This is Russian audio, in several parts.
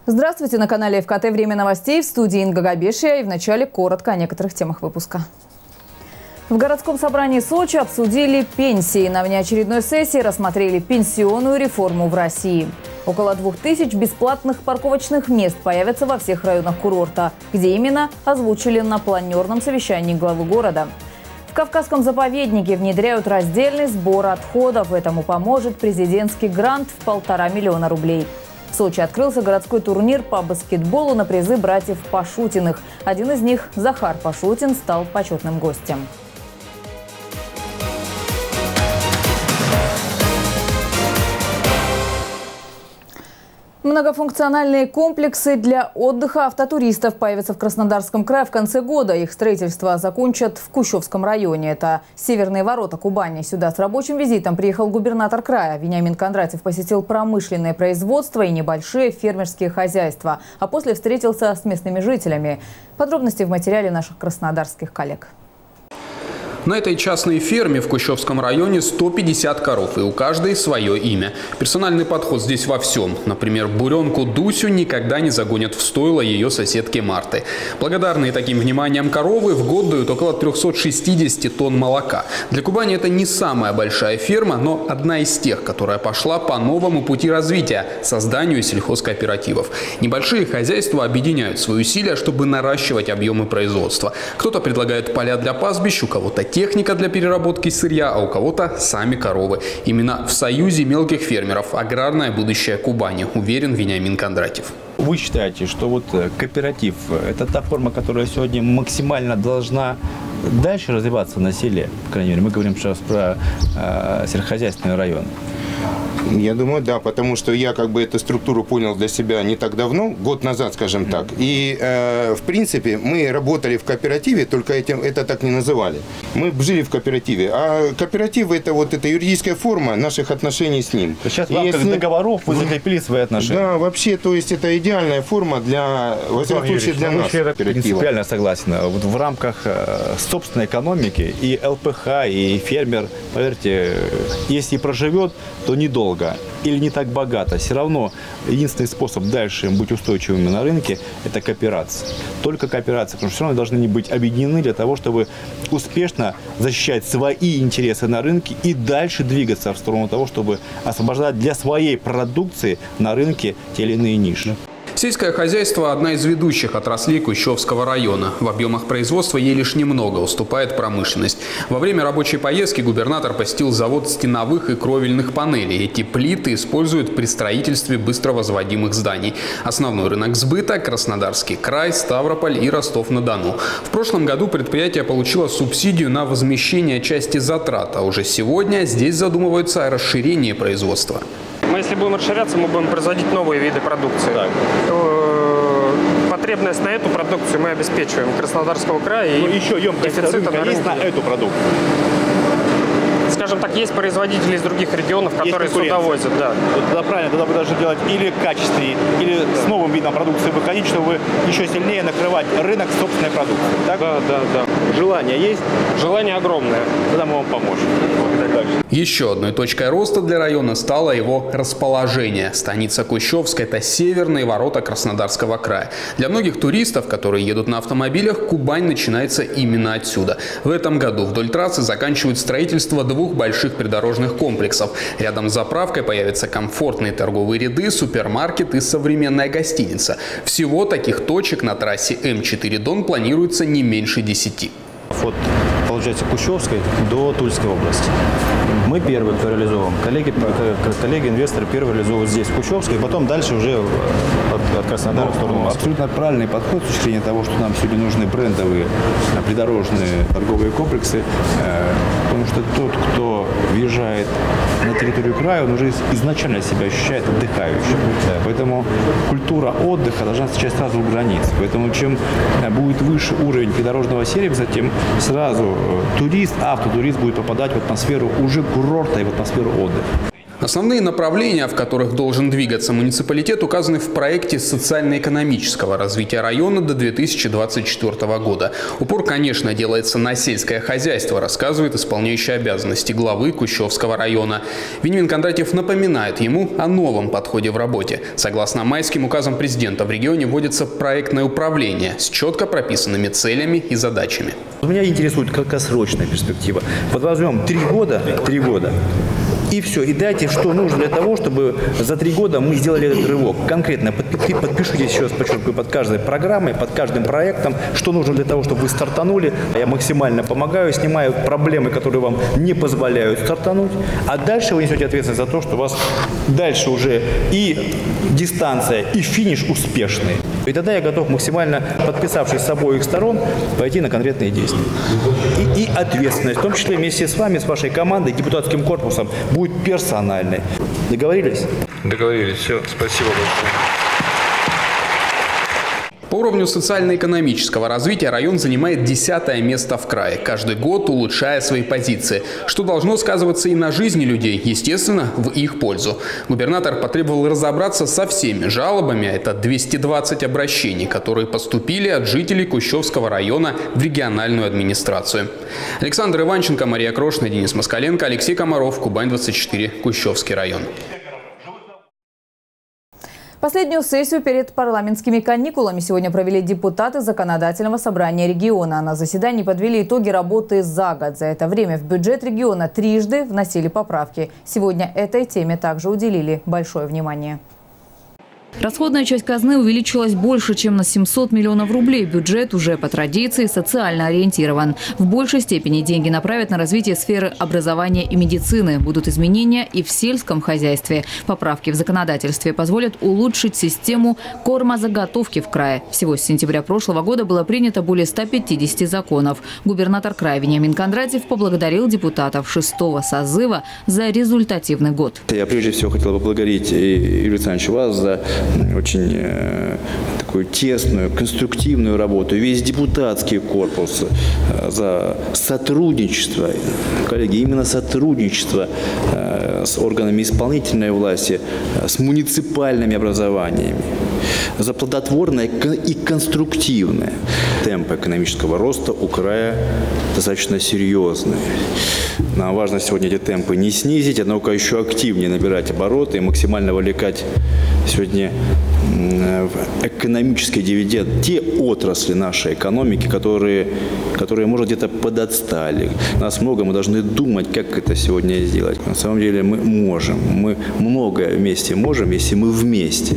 Здравствуйте, на канале ФКТ «Время новостей», в студии Инга Габешия, и вначале коротко о некоторых темах выпуска. В городском собрании Сочи обсудили пенсии. На внеочередной сессии рассмотрели пенсионную реформу в России. Около 2000 бесплатных парковочных мест появятся во всех районах курорта. Где именно, озвучили на планерном совещании главы города. В Кавказском заповеднике внедряют раздельный сбор отходов. Этому поможет президентский грант в 1,5 миллиона рублей. В Сочи открылся городской турнир по баскетболу на призы братьев Пашутиных. Один из них, Захар Пашутин, стал почетным гостем. Многофункциональные комплексы для отдыха автотуристов появятся в Краснодарском крае в конце года. Их строительство закончат в Кущевском районе. Это северные ворота Кубани. Сюда с рабочим визитом приехал губернатор края. Вениамин Кондратьев посетил промышленное производство и небольшие фермерские хозяйства. А после встретился с местными жителями. Подробности в материале наших краснодарских коллег. На этой частной ферме в Кущевском районе 150 коров, и у каждой свое имя. Персональный подход здесь во всем. Например, буренку Дусю никогда не загонят в стойло ее соседки Марты. Благодарные таким вниманием коровы в год дают около 360 тонн молока. Для Кубани это не самая большая ферма, но одна из тех, которая пошла по новому пути развития – созданию сельхозкооперативов. Небольшие хозяйства объединяют свои усилия, чтобы наращивать объемы производства. Кто-то предлагает поля для пастбищ, у кого-то техника для переработки сырья, а у кого-то сами коровы. Именно в союзе мелких фермеров аграрное будущее Кубани, уверен Вениамин Кондратьев. Вы считаете, что вот кооператив – это та форма, которая сегодня максимально должна дальше развиваться на селе? По крайней мере, мы говорим сейчас про сельскохозяйственный район. Я думаю, да, потому что я эту структуру понял для себя не так давно, год назад, скажем так. И, в принципе, мы работали в кооперативе, только это так не называли. Мы жили в кооперативе. А кооператив – это юридическая форма наших отношений с ним. Сейчас в рамках договоров вы закрепили свои отношения. Да, вообще, то есть это идеальная форма для, во всяком случае, для нас. Я принципиально согласен. Вот в рамках собственной экономики и ЛПХ, и фермер, поверьте, если проживет, то недолго или не так богато, все равно единственный способ дальше быть устойчивыми на рынке – это кооперация. Только кооперация, потому что все равно должны быть объединены для того, чтобы успешно защищать свои интересы на рынке и дальше двигаться в сторону того, чтобы освобождать для своей продукции на рынке те или иные ниши. Сельское хозяйство – одна из ведущих отраслей Кущевского района. В объемах производства ей лишь немного уступает промышленность. Во время рабочей поездки губернатор посетил завод стеновых и кровельных панелей. Эти плиты используют при строительстве быстро возводимых зданий. Основной рынок сбыта – Краснодарский край, Ставрополь и Ростов-на-Дону. В прошлом году предприятие получило субсидию на возмещение части затрат, а уже сегодня здесь задумываются о расширении производства. Если будем расширяться, мы будем производить новые виды продукции. Так. Потребность на эту продукцию мы обеспечиваем Краснодарского края. И еще дефицита на рынке. На эту продукцию? Скажем так, есть производители из других регионов, которые сюда возят. Да. Тогда правильно, тогда вы должны делать или качественнее, или с новым видом продукции выходить, чтобы еще сильнее накрывать рынок собственной продукции. Так? Да. Желание есть? Желание огромное. Тогда мы вам поможем. Еще одной точкой роста для района стало его расположение. Станица Кущевская – это северные ворота Краснодарского края. Для многих туристов, которые едут на автомобилях, Кубань начинается именно отсюда. В этом году вдоль трассы заканчивают строительство 2 больших придорожных комплексов. Рядом с заправкой появятся комфортные торговые ряды, супермаркет и современная гостиница. Всего таких точек на трассе М4 Дон планируется не меньше 10. От, получается, Кущевской до Тульской области. Мы первые, кто реализовываем. Коллеги-инвесторы первые реализовывают здесь, в Кущевской, и потом дальше уже от Краснодара в сторону Москвы. Абсолютно правильный подход с точки зрения того, что нам сегодня нужны брендовые придорожные торговые комплексы, потому что тот, кто въезжает на территорию края, он уже изначально себя ощущает отдыхающим. Поэтому культура отдыха должна сейчас сразу у границ. Поэтому чем будет выше уровень придорожного сервиса, тем сразу автотурист будет попадать в атмосферу уже курорта и в атмосферу отдыха. Основные направления, в которых должен двигаться муниципалитет, указаны в проекте социально-экономического развития района до 2024 года. Упор, конечно, делается на сельское хозяйство, рассказывает исполняющий обязанности главы Кущевского района. Вениамин Кондратьев напоминает ему о новом подходе в работе. Согласно майским указам президента, в регионе вводится проектное управление с четко прописанными целями и задачами. Меня интересует краткосрочная перспектива. Вот возьмем 3 года. И все. И дайте, что нужно для того, чтобы за 3 года мы сделали этот рывок. Конкретно подпишитесь, еще раз подчеркиваю, под каждой программой, под каждым проектом, что нужно для того, чтобы вы стартанули. Я максимально помогаю, снимаю проблемы, которые вам не позволяют стартануть. А дальше вы несете ответственность за то, что у вас дальше уже и дистанция, и финиш успешный. И тогда я готов максимально, подписавшись с обоих сторон, пойти на конкретные действия. И ответственность, в том числе вместе с вами, с вашей командой, депутатским корпусом, будет персональной. Договорились? Договорились. Все. Спасибо большое. По уровню социально-экономического развития район занимает 10-е место в крае, каждый год улучшая свои позиции, что должно сказываться и на жизни людей, естественно, в их пользу. Губернатор потребовал разобраться со всеми жалобами, это 220 обращений, которые поступили от жителей Кущевского района в региональную администрацию. Александр Иванченко, Мария Крошина, Денис Москаленко, Алексей Комаров, Кубань-24, Кущевский район. Последнюю сессию перед парламентскими каникулами сегодня провели депутаты Законодательного собрания региона. На заседании подвели итоги работы за год. За это время в бюджет региона трижды вносили поправки. Сегодня этой теме также уделили большое внимание. Расходная часть казны увеличилась больше, чем на 700 миллионов рублей. Бюджет уже по традиции социально ориентирован. В большей степени деньги направят на развитие сферы образования и медицины. Будут изменения и в сельском хозяйстве. Поправки в законодательстве позволят улучшить систему кормозаготовки в крае. Всего с сентября прошлого года было принято более 150 законов. Губернатор края Вениамин Кондратьев поблагодарил депутатов 6-го созыва за результативный год. Я прежде всего хотел поблагодарить Юрия Александровича вас за очень такую тесную, конструктивную работу, весь депутатский корпус за сотрудничество, коллеги, именно сотрудничество с органами исполнительной власти, с муниципальными образованиями, за плодотворное и конструктивное. Темп экономического роста у края достаточно серьезный. Нам важно сегодня эти темпы не снизить, а ну-ка еще активнее набирать обороты и максимально вовлекать сегодня в экономический дивиденд те отрасли нашей экономики, которые может, где-то подотстали. Нас много, мы должны думать, как это сегодня сделать. На самом деле мы можем, мы многое вместе можем, если мы вместе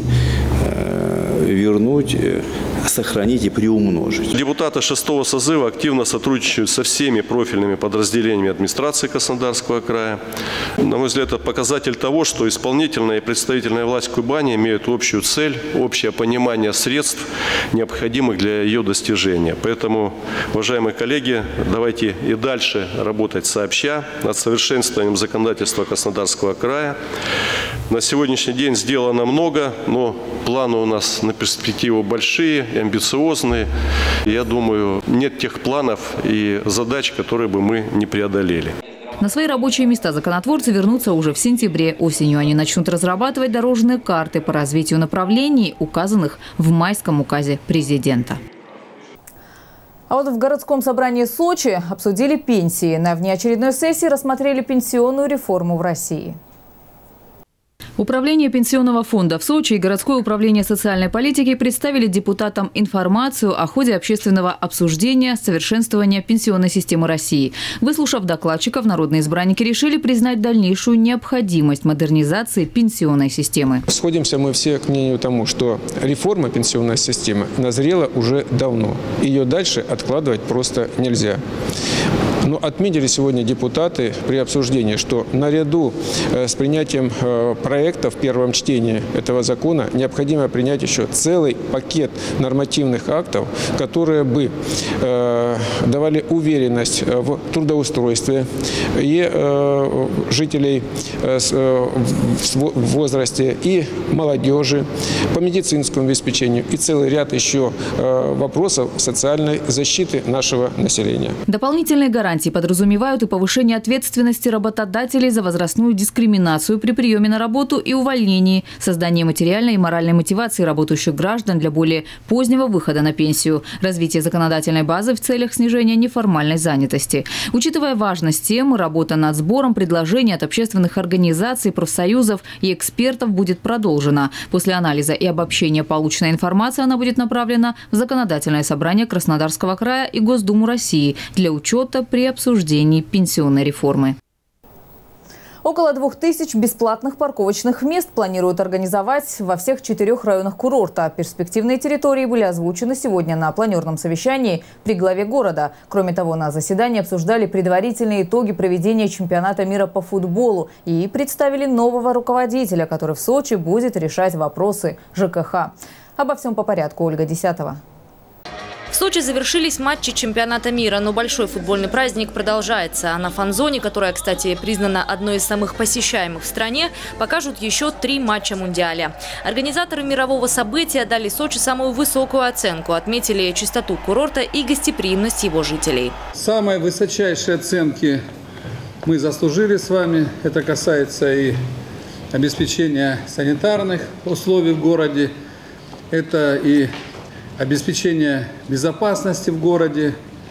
вернуть, сохранить и приумножить. Депутаты 6-го созыва активно сотрудничают со всеми профильными подразделениями администрации Краснодарского края. На мой взгляд, это показатель того, что исполнительная и представительная власть Кубани имеют общую цель, общее понимание средств, необходимых для ее достижения. Поэтому, уважаемые коллеги, давайте и дальше работать сообща над совершенствованием законодательства Краснодарского края. На сегодняшний день сделано много, но планы у нас на перспективу большие и амбициозные. Я думаю, нет тех планов и задач, которые бы мы не преодолели. На свои рабочие места законотворцы вернутся уже в сентябре. Осенью они начнут разрабатывать дорожные карты по развитию направлений, указанных в майском указе президента. А вот в городском собрании Сочи обсудили пенсии. На внеочередной сессии рассмотрели пенсионную реформу в России. Управление Пенсионного фонда в Сочи и городское управление социальной политики представили депутатам информацию о ходе общественного обсуждения совершенствования пенсионной системы России. Выслушав докладчиков, народные избранники решили признать дальнейшую необходимость модернизации пенсионной системы. Сходимся мы все к мнению тому, что реформа пенсионной системы назрела уже давно. Ее дальше откладывать просто нельзя. Но отметили сегодня депутаты при обсуждении, что наряду с принятием проекта в первом чтении этого закона необходимо принять еще целый пакет нормативных актов, которые бы давали уверенность в трудоустройстве и жителей в возрасте, и молодежи, по медицинскому обеспечению и целый ряд еще вопросов социальной защиты нашего населения. Дополнительные гарантии гарантии подразумевают и повышение ответственности работодателей за возрастную дискриминацию при приеме на работу и увольнении, создание материальной и моральной мотивации работающих граждан для более позднего выхода на пенсию, развитие законодательной базы в целях снижения неформальной занятости. Учитывая важность темы, работа над сбором предложений от общественных организаций, профсоюзов и экспертов будет продолжена. После анализа и обобщения полученной информации она будет направлена в Законодательное собрание Краснодарского края и Госдуму России для учета при обсуждении пенсионной реформы. Около 2000 бесплатных парковочных мест планируют организовать во всех 4 районах курорта. Перспективные территории были озвучены сегодня на планерном совещании при главе города. Кроме того, на заседании обсуждали предварительные итоги проведения чемпионата мира по футболу и представили нового руководителя, который в Сочи будет решать вопросы ЖКХ. Обо всем по порядку. Ольга Десятова. В Сочи завершились матчи чемпионата мира, но большой футбольный праздник продолжается. А на фан-зоне, которая, кстати, признана одной из самых посещаемых в стране, покажут еще 3 матча Мундиаля. Организаторы мирового события дали Сочи самую высокую оценку, отметили чистоту курорта и гостеприимность его жителей. Самые высочайшие оценки мы заслужили с вами. Это касается и обеспечения санитарных условий в городе, это и обеспечение безопасности в городе.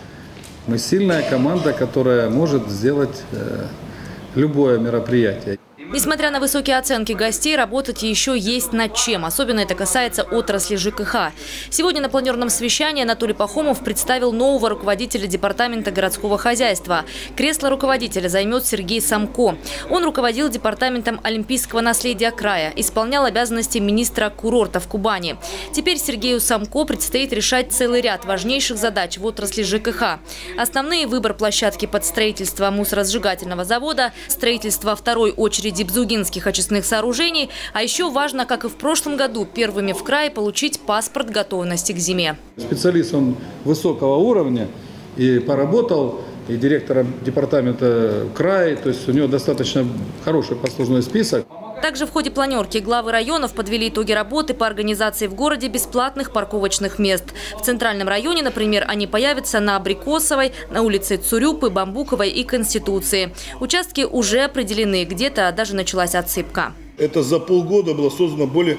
Мы сильная команда, которая может сделать любое мероприятие. Несмотря на высокие оценки гостей, работать еще есть над чем. Особенно это касается отрасли ЖКХ. Сегодня на планерном совещании Анатолий Пахомов представил нового руководителя департамента городского хозяйства. Кресло руководителя займет Сергей Самко. Он руководил департаментом олимпийского наследия края, исполнял обязанности министра курортов Кубани. Теперь Сергею Самко предстоит решать целый ряд важнейших задач в отрасли ЖКХ. Основные – выбор площадки под строительство мусоросжигательного завода, строительство второй очереди бзугинских очистных сооружений. А еще важно, как и в прошлом году, первыми в крае получить паспорт готовности к зиме. Специалист он высокого уровня и поработал и директором департамента края, то есть у него достаточно хороший послужной список. Также в ходе планерки главы районов подвели итоги работы по организации в городе бесплатных парковочных мест. В центральном районе, например, они появятся на Абрикосовой, на улице Цурюпы, Бамбуковой и Конституции. Участки уже определены, где-то даже началась отсыпка. Это за полгода было создано более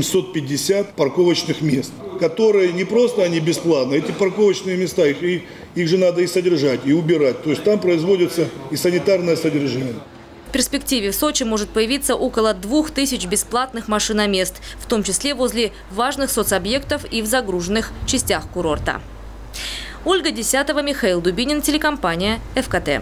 750 парковочных мест, которые не просто они бесплатные, эти парковочные места, их же надо и содержать, и убирать. То есть там производится и санитарное содержание. В перспективе в Сочи может появиться около 2000 бесплатных машиномест, в том числе возле важных соцобъектов и в загруженных частях курорта. Ольга Десятова, Михаил Дубинин, телекомпания ФКТ.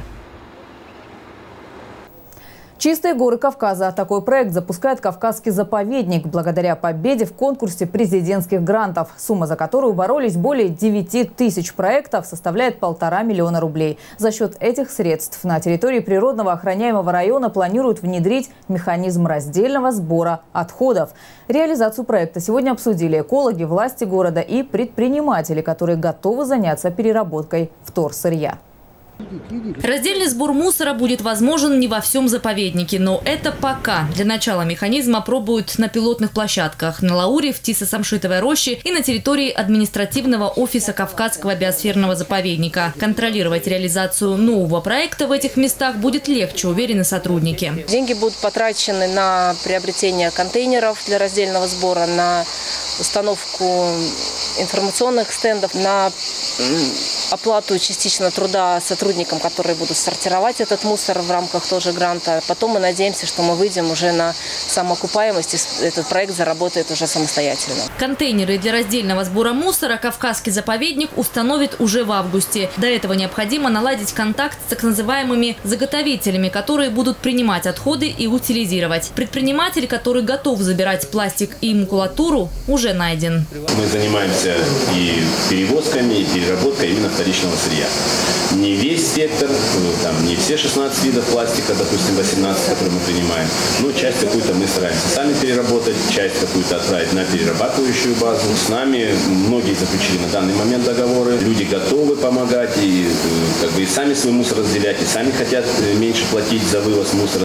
Чистые горы Кавказа. Такой проект запускает Кавказский заповедник благодаря победе в конкурсе президентских грантов. Сумма, за которую боролись более 9000 проектов, составляет 1,5 миллиона рублей. За счет этих средств на территории природного охраняемого района планируют внедрить механизм раздельного сбора отходов. Реализацию проекта сегодня обсудили экологи, власти города и предприниматели, которые готовы заняться переработкой вторсырья. Раздельный сбор мусора будет возможен не во всем заповеднике, но это пока. Для начала механизм опробуют на пилотных площадках на Лауре, в Тисо-Самшитовой роще и на территории административного офиса Кавказского биосферного заповедника. Контролировать реализацию нового проекта в этих местах будет легче, уверены сотрудники. Деньги будут потрачены на приобретение контейнеров для раздельного сбора, на установку информационных стендов, на оплату частично труда сотрудникам, которые будут сортировать этот мусор в рамках тоже гранта. Потом мы надеемся, что мы выйдем уже на самоокупаемость, и этот проект заработает уже самостоятельно. Контейнеры для раздельного сбора мусора Кавказский заповедник установит уже в августе. До этого необходимо наладить контакт с так называемыми заготовителями, которые будут принимать отходы и утилизировать. Предприниматель, который готов забирать пластик и макулатуру, уже найден. Мы занимаемся и перевозками, и переработкой именно вторичного сырья. Не весь спектр, там, не все 16 видов пластика, допустим, 18, которые мы принимаем, но часть какую-то мы стараемся сами переработать, часть какую-то отправить на перерабатывающую базу. С нами многие заключили на данный момент договоры. Люди готовы помогать и, и сами свой мусор разделять, и сами хотят меньше платить за вывоз мусора.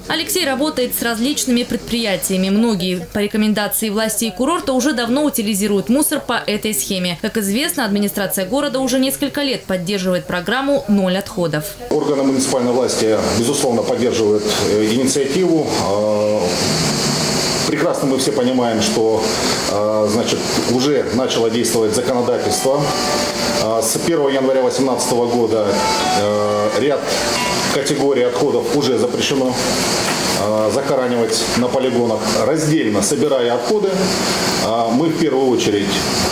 Алексей работает с различными предприятиями. Многие по рекомендации властей курорта уже давно утилизируют мусор по этой схеме. Как известно, администрация города уже несколько лет поддерживает программу «Ноль отходов». Органы муниципальной власти, безусловно, поддерживают инициативу. Прекрасно мы все понимаем, что уже начало действовать законодательство. С 1 января 2018 года ряд категорий отходов уже запрещено захоранивать на полигонах. Раздельно собирая отходы, мы в первую очередь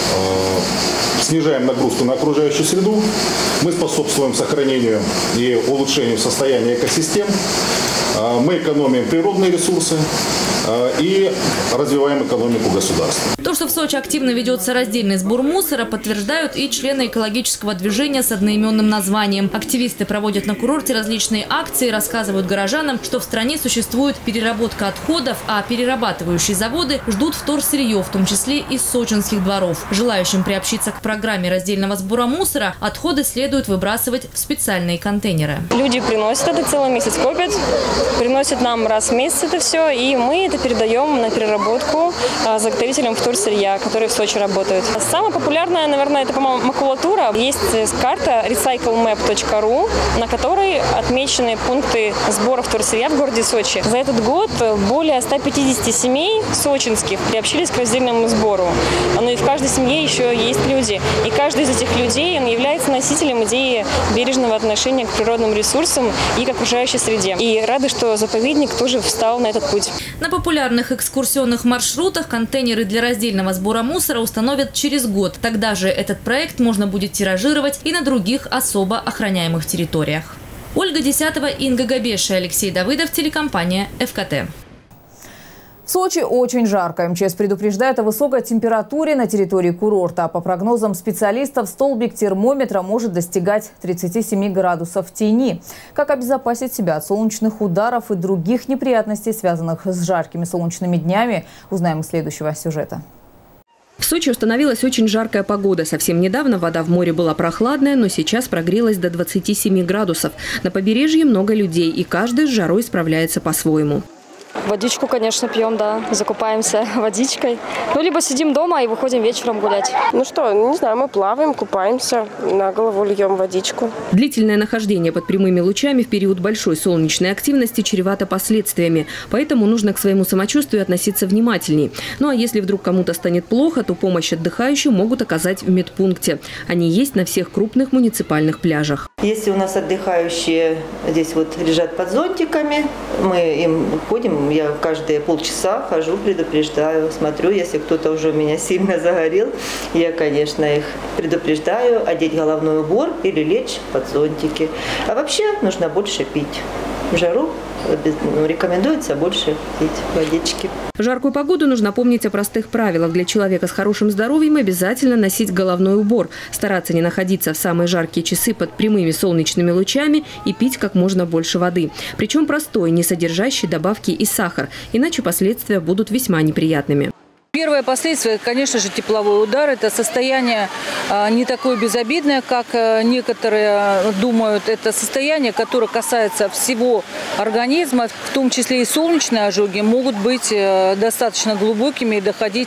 снижаем нагрузку на окружающую среду, мы способствуем сохранению и улучшению состояния экосистем, мы экономим природные ресурсы и развиваем экономику государства. То, что в Сочи активно ведется раздельный сбор мусора, подтверждают и члены экологического движения с одноименным названием. Активисты проводят на курорте различные акции, рассказывают горожанам, что в стране существует переработка отходов, а перерабатывающие заводы ждут вторсырье, в том числе из сочинских дворов. Желающим приобщиться к программе раздельного сбора мусора отходы следует выбрасывать в специальные контейнеры. Люди приносят это целый месяц, копят, приносят нам раз в месяц это все, и мы это передаем на переработку заготовителям вторсырья, которые в Сочи работают. Самая популярная, наверное, это, по-моему, макулатура. Есть карта recyclemap.ru, на которой отмечены пункты сбора вторсырья в городе Сочи. За этот год более 150 семей сочинских приобщились к раздельному сбору. Но и в каждой семье еще есть люди. И каждый из этих людей он является носителем идеи бережного отношения к природным ресурсам и к окружающей среде. И рады, что заповедник тоже встал на этот путь. На популярных экскурсионных маршрутах контейнеры для раздельного сбора мусора установят через год. Тогда же этот проект можно будет тиражировать и на других особо охраняемых территориях. Ольга Десятова, Инга Габешия, Алексей Давыдов, телекомпания ФКТ. В Сочи очень жарко. МЧС предупреждает о высокой температуре на территории курорта. По прогнозам специалистов, столбик термометра может достигать 37 градусов в тени. Как обезопасить себя от солнечных ударов и других неприятностей, связанных с жаркими солнечными днями, узнаем из следующего сюжета. В Сочи установилась очень жаркая погода. Совсем недавно вода в море была прохладная, но сейчас прогрелась до 27 градусов. На побережье много людей, и каждый с жарой справляется по-своему. Водичку, конечно, пьем, да, закупаемся водичкой. Ну, либо сидим дома и выходим вечером гулять. Ну что, не знаю, мы плаваем, купаемся, на голову льем водичку. Длительное нахождение под прямыми лучами в период большой солнечной активности чревато последствиями. Поэтому нужно к своему самочувствию относиться внимательней. Ну а если вдруг кому-то станет плохо, то помощь отдыхающим могут оказать в медпункте. Они есть на всех крупных муниципальных пляжах. Если у нас отдыхающие здесь вот лежат под зонтиками, мы им ходим, я каждые полчаса хожу, предупреждаю, смотрю, если кто-то уже у меня сильно загорел, я, конечно, их предупреждаю одеть головной убор или лечь под зонтики. А вообще нужно больше пить. В жару рекомендуется больше пить водички. В жаркую погоду нужно помнить о простых правилах. Для человека с хорошим здоровьем обязательно носить головной убор, стараться не находиться в самые жаркие часы под прямыми солнечными лучами и пить как можно больше воды. Причем простой, не содержащий добавки и сахар, иначе последствия будут весьма неприятными. Первое последствие, конечно же, тепловой удар. Это состояние не такое безобидное, как некоторые думают. Это состояние, которое касается всего организма, в том числе и солнечные ожоги, могут быть достаточно глубокими и доходить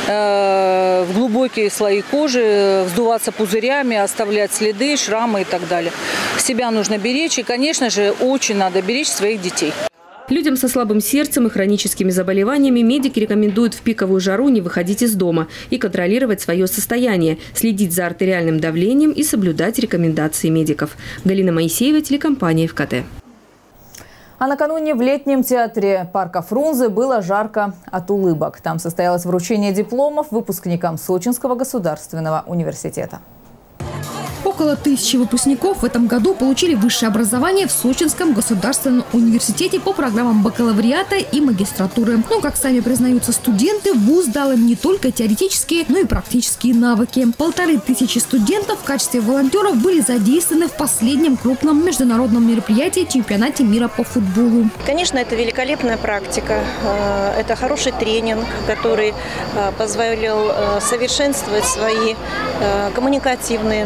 в глубокие слои кожи, вздуваться пузырями, оставлять следы, шрамы и так далее. Себя нужно беречь и, конечно же, очень надо беречь своих детей. Людям со слабым сердцем и хроническими заболеваниями медики рекомендуют в пиковую жару не выходить из дома и контролировать свое состояние, следить за артериальным давлением и соблюдать рекомендации медиков. Галина Моисеева, телекомпания ФКТ. А накануне в летнем театре парка Фрунзе было жарко от улыбок. Там состоялось вручение дипломов выпускникам Сочинского государственного университета. Около 1000 выпускников в этом году получили высшее образование в Сочинском государственном университете по программам бакалавриата и магистратуры. Но, как сами признаются студенты, вуз дал им не только теоретические, но и практические навыки. 1500 студентов в качестве волонтеров были задействованы в последнем крупном международном мероприятии чемпионате мира по футболу. Конечно, это великолепная практика. Это хороший тренинг, который позволил совершенствовать свои коммуникативные навыки,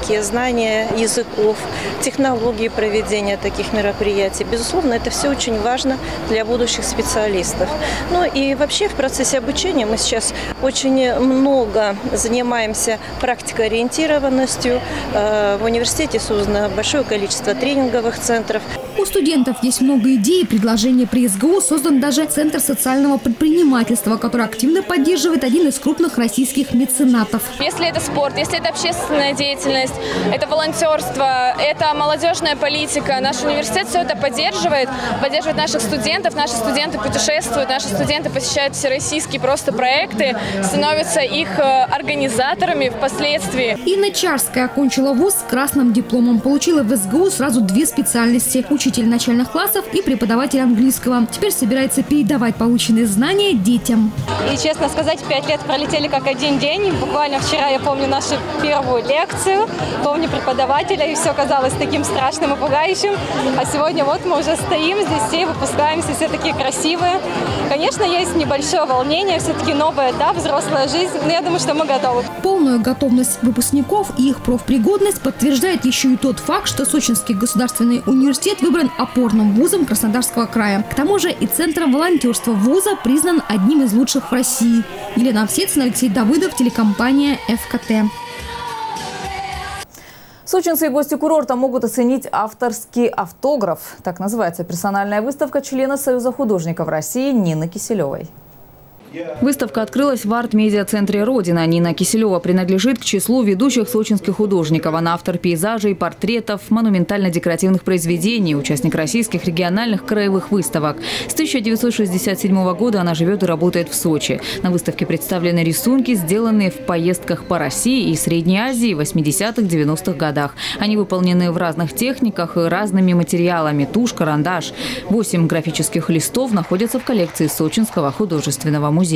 техники, знание языков, технологии проведения таких мероприятий. Безусловно, это все очень важно для будущих специалистов. Ну и вообще в процессе обучения мы сейчас очень много занимаемся практикоориентированностью. В университете создано большое количество тренинговых центров. У студентов есть много идей и предложений. При СГУ создан даже Центр социального предпринимательства, который активно поддерживает один из крупных российских меценатов. Если это спорт, если это общественная деятельность, это волонтерство, это молодежная политика, наш университет все это поддерживает наших студентов. Наши студенты путешествуют, наши студенты посещают всероссийские просто проекты, становятся их организаторами впоследствии. Инна Чарская окончила вуз с красным дипломом. Получила в СГУ сразу 2 специальности – учитель начальных классов и преподаватель английского. Теперь собирается передавать полученные знания детям. И, честно сказать, 5 лет пролетели как один день. Буквально вчера я помню нашу первую лекцию, помню преподавателя, и все казалось таким страшным и пугающим. А сегодня вот мы уже стоим здесь, все выпускаемся, все такие красивые. Конечно, есть небольшое волнение, все-таки новый этап, взрослая жизнь, но я думаю, что мы готовы. Полную готовность выпускников и их профпригодность подтверждает еще и тот факт, что Сочинский государственный университет выбран опорным вузом Краснодарского края. К тому же и Центром волонтерства вуза признан одним из лучших в России. Елена Овсецина, Алексей Давыдов, телекомпания ФКТ. Сочинцы и гости курорта могут оценить авторский автограф. Так называется персональная выставка члена Союза художников России Нины Киселевой. Выставка открылась в арт-медиа-центре «Родина». Нина Киселева принадлежит к числу ведущих сочинских художников. Она автор пейзажей, портретов, монументально-декоративных произведений, участник российских региональных краевых выставок. С 1967 года она живет и работает в Сочи. На выставке представлены рисунки, сделанные в поездках по России и Средней Азии в 80-х-90-х годах. Они выполнены в разных техниках и разными материалами – тушь, карандаш. 8 графических листов находятся в коллекции Сочинского художественного музея.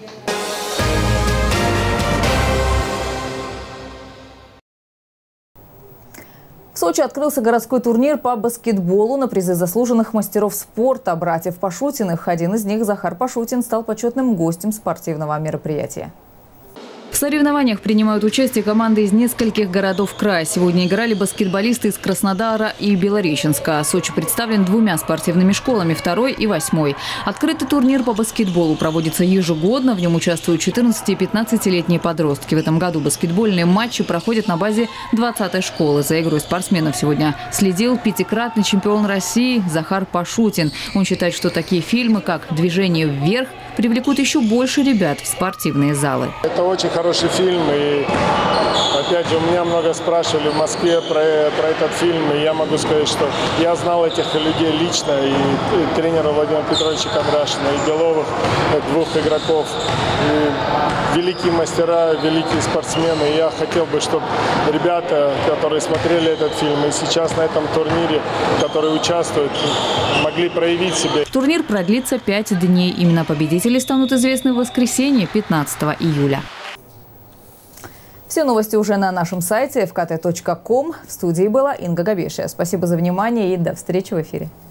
В Сочи открылся городской турнир по баскетболу на призы заслуженных мастеров спорта братьев Пашутиных. Один из них, Захар Пашутин, стал почетным гостем спортивного мероприятия. В соревнованиях принимают участие команды из нескольких городов края. Сегодня играли баскетболисты из Краснодара и Белореченска. Сочи представлен 2 спортивными школами – 2-й и 8-й. Открытый турнир по баскетболу проводится ежегодно. В нем участвуют 14- и 15-летние подростки. В этом году баскетбольные матчи проходят на базе 20-й школы. За игрой спортсменов сегодня следил 5-кратный чемпион России Захар Пашутин. Он считает, что такие фильмы, как «Движение вверх», привлекут еще больше ребят в спортивные залы. Это очень хороший фильм, и опять же, у меня много спрашивали в Москве про этот фильм, и я могу сказать, что я знал этих людей лично, и тренера Владимира Петровича Кондрашина, и Беловых, 2 игроков, и великие мастера, великие спортсмены. И я хотел бы, чтобы ребята, которые смотрели этот фильм, и сейчас на этом турнире, которые участвуют, могли проявить себя. Турнир продлится 5 дней. Именно победители станут известны в воскресенье, 15 июля. Все новости уже на нашем сайте fkt.com. В студии была Инга Габешия. Спасибо за внимание и до встречи в эфире.